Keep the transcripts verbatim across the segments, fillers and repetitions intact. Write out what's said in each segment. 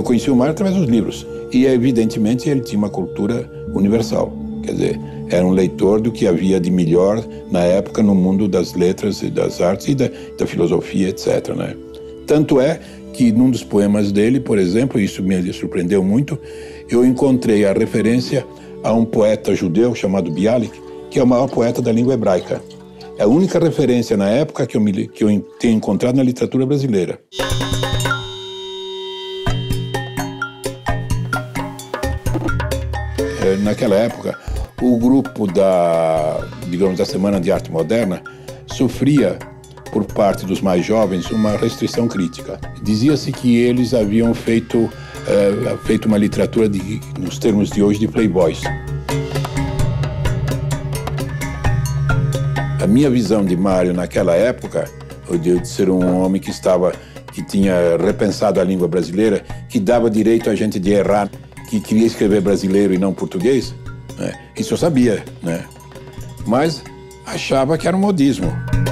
eu conheci o Mário através dos livros. E, evidentemente, ele tinha uma cultura universal. Quer dizer, era um leitor do que havia de melhor na época no mundo das letras e das artes e da, da filosofia, etcétera, né? Tanto é que num dos poemas dele, por exemplo, isso me surpreendeu muito, eu encontrei a referência a um poeta judeu chamado Bialik, que é o maior poeta da língua hebraica. É a única referência na época que eu, me, que eu tenho encontrado na literatura brasileira. É, naquela época, o grupo da, digamos, da Semana de Arte Moderna sofria, por parte dos mais jovens, uma restrição crítica. Dizia-se que eles haviam feito, é, feito uma literatura, de, nos termos de hoje, de playboys. A minha visão de Mário naquela época, de ser um homem que estava, que tinha repensado a língua brasileira, que dava direito a gente de errar, que queria escrever brasileiro e não português, né? Isso eu sabia, né? Mas achava que era um modismo.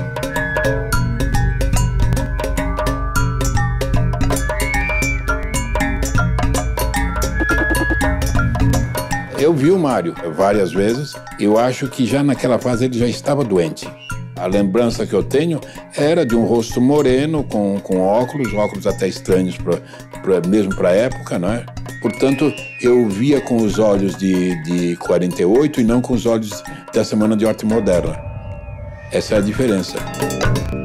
Eu vi o Mário várias vezes, eu acho que já naquela fase ele já estava doente. A lembrança que eu tenho era de um rosto moreno, com, com óculos, óculos até estranhos, pra, pra, mesmo para a época, né? Portanto, eu via com os olhos de, de quarenta e oito e não com os olhos da Semana de Arte Moderna. Essa é a diferença.